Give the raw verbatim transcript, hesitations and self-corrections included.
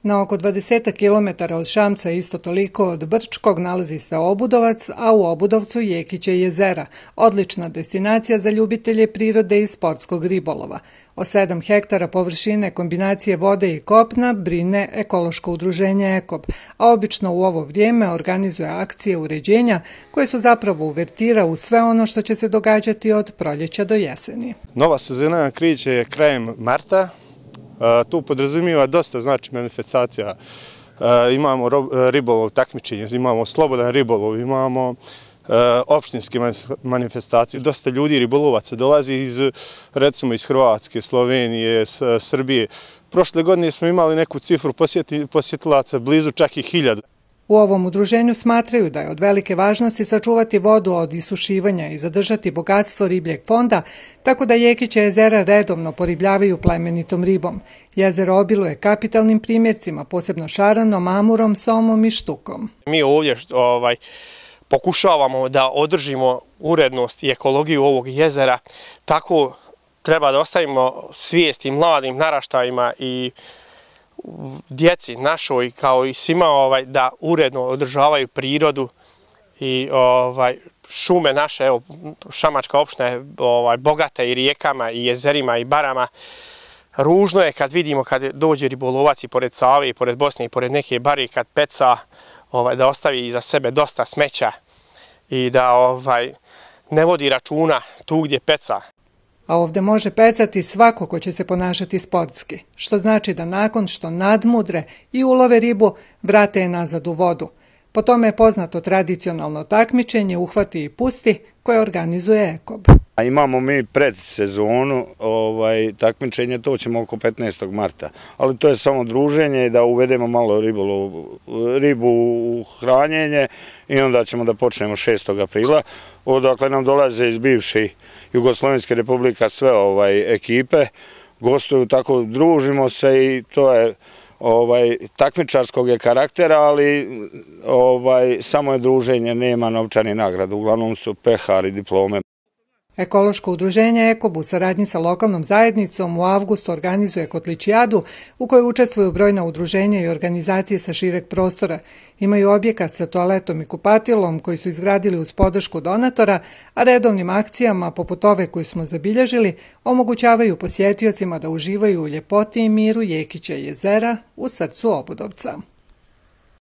Na oko dvadeset kilometara od Šamca, isto toliko od Brčkog, nalazi se Obudovac, a u Obudovcu Jekiće jezera, odlična destinacija za ljubitelje prirode i sportskog ribolova. O sedam hektara površine kombinacije vode i kopna brine ekološko udruženje EKOB, a obično u ovo vrijeme organizuje akcije uređenja koje su zapravo uvertira u sve ono što će se događati od proljeća do jeseni. Nova sezona kreće krajem marta. Tu podrazumijeva dosta znači manifestacija. Imamo ribolov takmičenje, imamo slobodan ribolov, imamo opštinske manifestacije. Dosta ljudi ribolovaca dolazi iz, recimo iz Hrvatske, Slovenije, Srbije. Prošle godine smo imali neku cifru posjetilaca blizu čak i hiljadu. U ovom udruženju smatraju da je od velike važnosti sačuvati vodu od isušivanja i zadržati bogatstvo ribljeg fonda, tako da Jekiće jezera redovno poribljavaju plemenitom ribom. Jezero obiluje kapitalnim primjercima, posebno šaranom, amurom, somom i štukom. Mi ovdje ovaj, pokušavamo da održimo urednost i ekologiju ovog jezera, tako treba da ostavimo svijest i mladim naraštajima i djeci našoj kao i svima ovaj, da uredno održavaju prirodu i ovaj, šume naše. Evo, Šamačka opština je ovaj, bogata i rijekama i jezerima i barama. Ružno je kad vidimo kad dođe ribolovac i pored Save i pored Bosne i pored neke bari kad peca ovaj, da ostavi iza sebe dosta smeća i da ovaj, ne vodi računa tu gdje peca. A ovdje može pecati svako ko će se ponašati sportski, što znači da nakon što nadmudre i ulove ribu, vrate je nazad u vodu. Po tome je poznato tradicionalno takmičenje Uhvati i pusti koje organizuje EKOB. Imamo mi predsezonu ovaj, takmičenje, to ćemo oko petnaestog marta, ali to je samo druženje da uvedemo malo ribolov, ribu u hranjenje i onda ćemo da počnemo šestog aprila. Odakle nam dolaze iz bivših Jugoslovenske republika sve ovaj, ekipe, gostuju, tako družimo se i to je ovaj, takmičarskog je karaktera, ali ovaj, samo je druženje, nema novčani nagrada, uglavnom su pehari, diplome. Ekološko udruženje EKOB u saradnji sa lokalnom zajednicom u avgustu organizuje Kotličijadu u kojoj učestvuju brojna udruženja i organizacije sa šireg prostora. Imaju objekat sa toaletom i kupatilom koji su izgradili uz podršku donatora, a redovnim akcijama, poput ove koju smo zabilježili, omogućavaju posjetiocima da uživaju u ljepoti i miru Jekića jezera u srcu Obudovca.